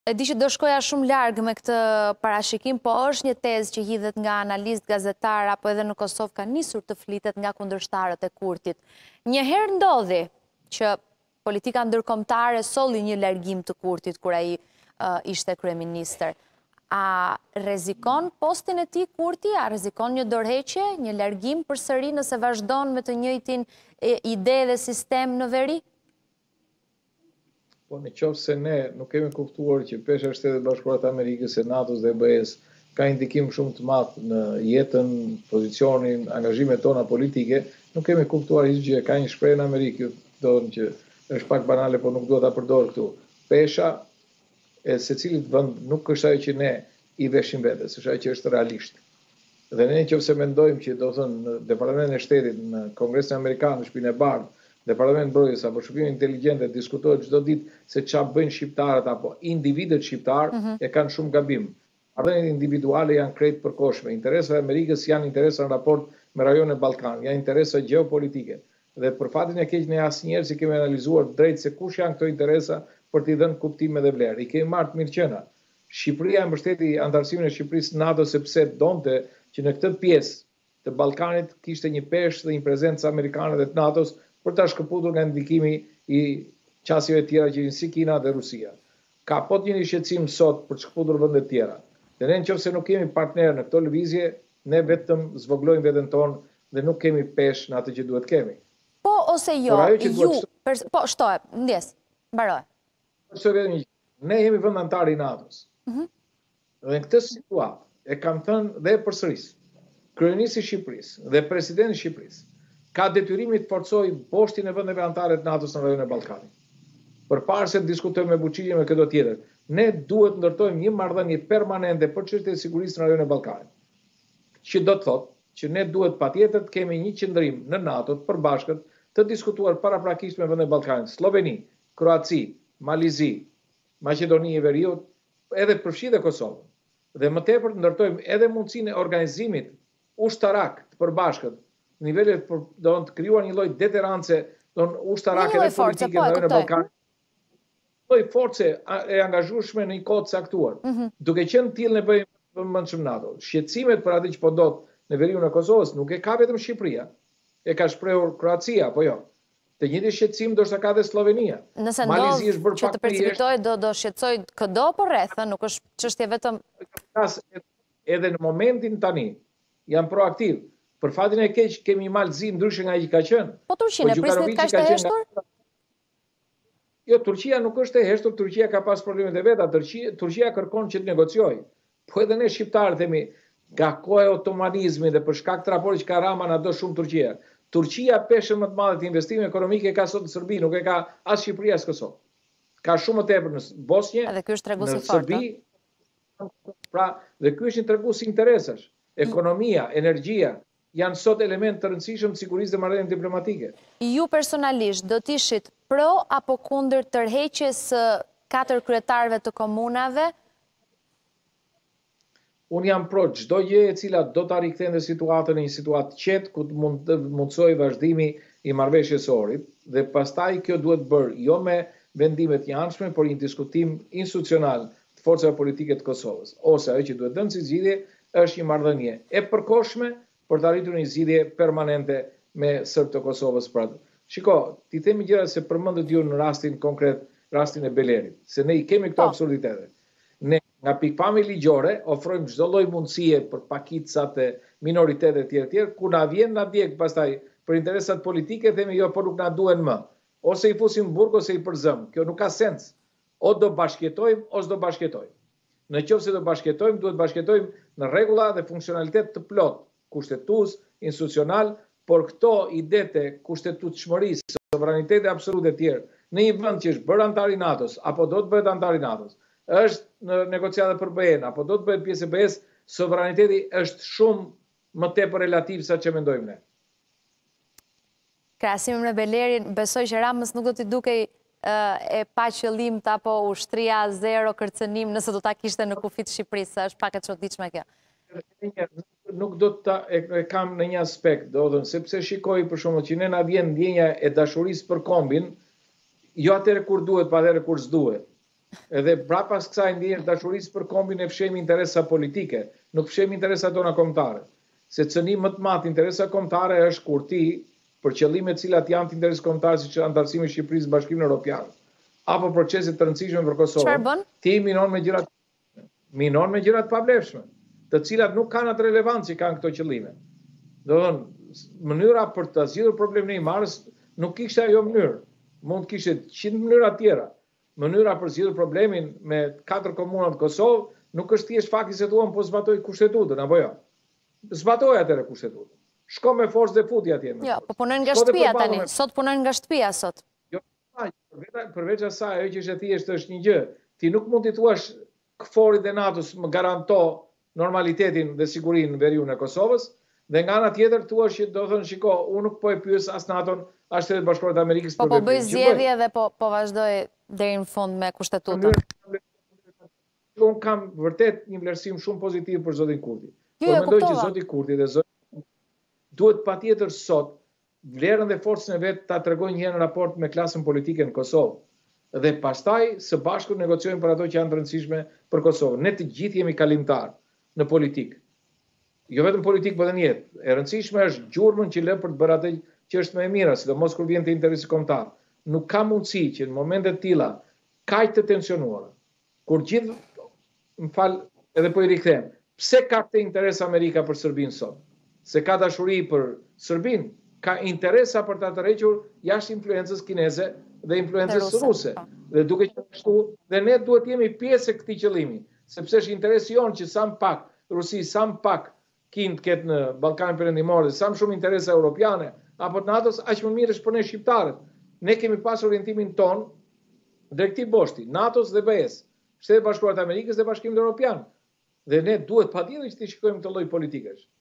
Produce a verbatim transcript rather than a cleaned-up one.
E di që do shkoja shumë largë me këtë parashikim, po është një tezë që hidhet nga analistë, gazetar, apo edhe në Kosovë ka nisur të flitet nga kundërshtarët e Kurtit. Njëherë ndodhi që politika ndërkombëtare solli një largim të Kurtit kur ai uh, ishte kryeministër. A rrezikon postin e tij Kurti? A rrezikon një dorëheqje, një largim përsëri nëse vazhdon me të njëjtin e, ide dhe sistem në veri? Po në qoftë se ne nuk kemi kuptuar që pesha e Shtetet Bashkuara të Amerikës, e NATO-s dhe E B E-s ka indikim shumë të madh në jetën, pozicionin, angazhimet tona politike, nuk kemi kuptuar hiçgjë. Ka një shprehje në Amerikë, thonë që është pak banale, por nuk dua ta përdor këtu. Pesha e secilit vend nuk është ajo që ne i veshim vetes, është ajo që është realisht. Dhe ne nëse mendojmë që do thënë në Departamentin e Shtetit, në Kongresin Amerikan, në Shtëpinë e Bardhë, Departament Mbrojtjes apo Shërbimi Inteligjente diskutohet çdo ditë se çfarë bëjnë shqiptarët apo individët shqiptar, mm -hmm. e kanë shumë gabim. Marrëdhëniet individuale janë krejt përkohshme. Interesat e Amerikës janë interesa në raport me rajonin e Ballkanit, janë interesa gjeopolitike. Dhe për fatin e keq ne asnjëherë si kemi analizuar drejt se kush janë këto interesa për t'i dhënë kuptim edhe vlerë. I kemi marrë të mirë qenë. Shqipëria e mbështeti anëtarësimin e Shqipërisë në NATO sepse donte që në këtë pjesë të Ballkanit kishte një peshë dhe një prezencë amerikane dhe të NATO-s për ta shkëputur nga ndikimi i qasjeve tjera që janë si Kina dhe Rusia. Ka po të një shqetësim sot për të shkëputur vende të tjera. Dhe ne nëse nuk kemi partner në këto lëvizje, ne vetëm zvoglojmë veten tonë dhe nuk kemi peshë në atë që duhet kemi. Po ose jo, ju, pers po shtoje, ndjes, mbaroj. Ne jemi vend antar i NATO-s. Mm -hmm. Dhe në këtë situatë e kam thënë dhe përsëris, kryeministri i Shqipërisë dhe presidenti i Shqipërisë ka detyrimi të forcoj poshtin e vendeve anëtare të NATO-s në rajonin e Ballkanit. Përpara se të diskutojmë me Buçiqin me këto tjetër, ne duhet ndërtojmë një marrëdhënie permanente për çështjet e sigurisë në rajonin e Ballkanit. Që do të thotë që ne duhet patjetër të kemi një qendrim në NATO të përbashkët të diskutuar paraprakisht me vendet e Ballkanit, Sloveni, Kroaci, Malizi, Maqedoni e Veriut, edhe përfshi dhe Kosovën. Dhe më tepër të ndërtojmë edhe mundësinë e organizimit ushtarak të përbashkët nivelet për do të krijuar një lloj deterance, do të ushtarake dhe politike në rajonin e Ballkanit. Lloj force e angazhueshme në një kohë të caktuar. Mm -hmm. Duke qenë tillë ne bëjmë mëndshëm NATO. Shqetësimet për atë që po ndodh në veriun e Kosovës nuk e ka vetëm Shqipëria. E ka shprehur Kroacia, apo jo? Të njëjtin shqetësim do të ka dhe Slovenia. Nëse Malizi është bërë pak të precipitoj do do shqetësoj këdo po rreth, nuk është çështje vetëm edhe në momentin tani janë proaktiv. Për fatin e keq kemi Malzi ndryshe nga ai që ka qenë. Po Turqinë po prisnit kaq të heshtur? Jo, Turqia nuk është e heshtur, Turqia ka pas problemet e veta, Turqia, Turqia kërkon që të negociojë. Po edhe ne shqiptarë themi nga koha e otomanizmit dhe për shkak të raportit që ka Rama na do shumë Turqia. Turqia peshën më të madhe të investimeve ekonomike ka sot në Serbi, nuk e ka as Shqipëria as Kosovë. Ka shumë më tepër në Bosnjë, edhe ky është tregues i fortë. Në Serbi, pra, dhe ky është një tregues i interesash. Ekonomia, energjia janë sot element të rëndësishëm të sigurisë dhe marrëdhënieve diplomatike. Ju personalisht do të ishit pro apo kundër tërheqjes së katër kryetarëve të komunave? Unë jam pro çdo gjë e cila do ta rikthente situatën në një situatë qetë ku të mund të mundsojë vazhdimi i marrëveshjes së orit dhe pastaj kjo duhet bërë jo me vendime të janshme, por një diskutim institucional të forcave politike të Kosovës. Ose ajo që duhet dhënë si zgjidhje është një marrëdhënie e përkohshme për të arritur një zgjidhje permanente me serbët e Kosovës për atë. Shiko, ti themi gjëra se përmendet ju në rastin konkret, rastin e Belerit, se ne i kemi këto absurditete. Ne nga pikpamje ligjore ofrojmë çdo lloj mundësie për pakicat e minoritetet tjera tjera, ku na vjen na djeg pastaj për interesat politike themi jo, por nuk na duhen më. Ose i fusim burg ose i përzëm. Kjo nuk ka sens. O do bashkëjetojmë ose do bashkëjetojmë. Në qoftë se do bashkëjetojmë, duhet bashkëjetojmë në rregulla dhe funksionalitet të plot, kushtetues, institucional, por këto idete kushtetutshmërisë, sovraniteti absolut e tjerë, në një vend që është bërë antar i NATO-s apo do të bëhet antar i NATO-s, është në negociata për B E-n apo do të bëhet pjesë e B E-s, sovraniteti është shumë më tepër relativ sa që mendojmë ne. Krahasim me Belerin, besoj që Ramës nuk do t'i dukej e pa qëllim të apo ushtria zero kërcënim nëse do ta kishte në kufit Shqipërisë, është pak e çuditshme kjo. Nuk do të e kam në një aspekt, do thënë, sepse shikoj për shkakun që ne na vjen ndjenja e dashurisë për kombin, jo atëherë kur duhet, pa atëherë kur s'duhet. Edhe prapas kësaj ndjenjë dashurisë për kombin e fshemi interesa politike, nuk fshemi interesa tona kombëtare. Se cëni më të madh interesa kombëtare është kur ti, për qëllime të cilat janë të interes kombëtar, siç është anëtarësimi i Shqipërisë në Bashkimin Evropian, apo procese të rëndësishme për Kosovën, Çfarë bën? ti minon me gjëra minon me gjëra të pavlefshme, të cilat nuk kanë atë relevancë që kanë këto qëllime. Do të thonë, mënyra për të zgjidhur problemin e imarës nuk kishte ajo mënyrë. Mund të kishte qind mënyra tjera. Mënyra për zgjidhur problemin me katër komuna të Kosovë nuk është thjesht fakti se thuan po zbatoi kushtetutën apo jo. Zbatoi atëre kushtetutën. Shko me forcë dhe futi atje. Jo, po punojnë nga shtëpia tani. Sot punojnë nga shtëpia sot. Jo, përveç asaj, ajo që është e thjeshtë është një gjë. Ti nuk mund t'i thuash KFOR-it dhe NATO-s më garanto normalitetin dhe sigurinë në veriun e Kosovës, dhe nga ana tjetër thuash që do thonë shiko, unë nuk po e pyes as NATO-n, as Shtetet Bashkuara të Amerikës për veprimin. Po po bëj zgjedhje dhe po po vazhdoj deri në fund me kushtetutën. Unë kam vërtet një vlerësim shumë pozitiv për zotin Kurti. Jo, Por mendoj që zoti Kurti dhe zoti duhet patjetër sot vlerën dhe forcën e vet ta tregojnë një herë në raport me klasën politike në Kosovë. Dhe pastaj së bashku negociojnë për ato që janë të rëndësishme për Kosovën. Ne të gjithë jemi kalimtar në politikë. Jo vetëm politikë, por edhe në jetë. E rëndësishme është gjurmën që lë për të bërë atë që është më e mira, sidomos kur vjen te interesi kombëtar. Nuk ka mundësi që në momente të tilla kaq të tensionuara, kur gjithë, më fal, edhe po i rikthem, pse ka këtë interes Amerika për Serbinë sot? Se ka dashuri për Serbinë, ka interesa për ta tërhequr jashtë influencës kineze dhe influencës ruse. Dhe duke qenë kështu, dhe ne duhet jemi pjesë e këtij qëllimi, sepse është interesi jonë që sa më pak Rusi, sa më pak Kinë të ketë në Ballkanin Perëndimor dhe sa më shumë interesa europiane apo të NATO-s, aq më mirë është për ne shqiptarët. Ne kemi pasur orientimin ton drejt këtij boshti, NATO-s dhe B E-s, Shtetet Bashkuara të Amerikës dhe Bashkimit Evropian. Dhe ne duhet patjetër që të shikojmë këtë lloj politikesh.